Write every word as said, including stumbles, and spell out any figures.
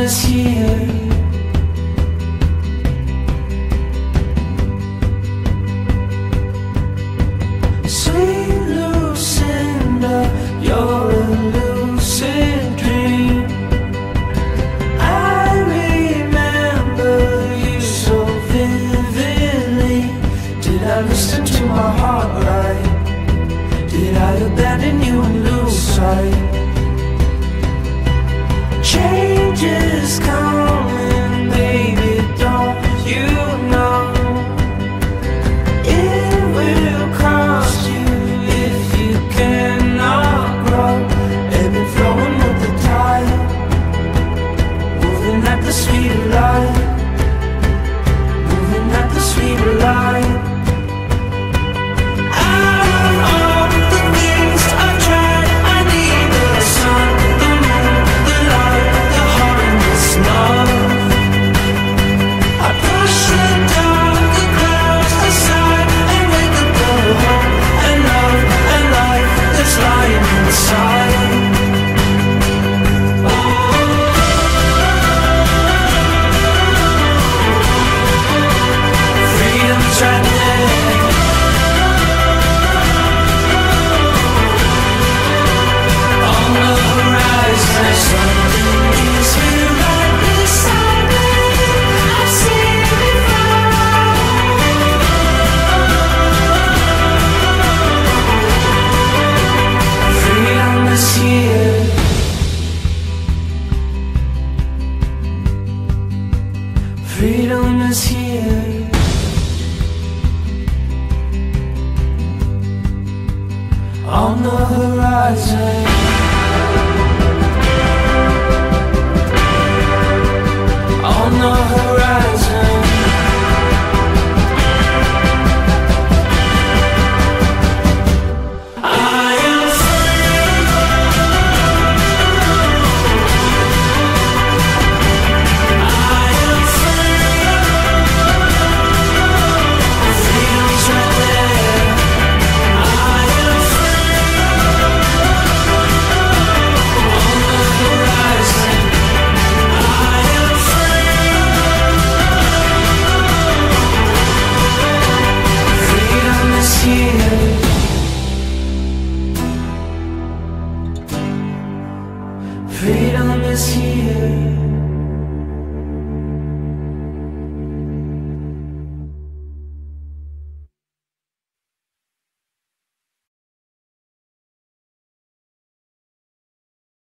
is here. Sweet Lucinda, you're a lucid dream. I remember you so vividly. Did I listen to my heart right? Did I abandon you and lose sight? Change is coming, baby, don't you know? It will cost you if you cannot grow. Ebbing, flowing with the tide, moving at the speed of light, moving at the speed of light. Freedom is here. On the horizon. On the horizon.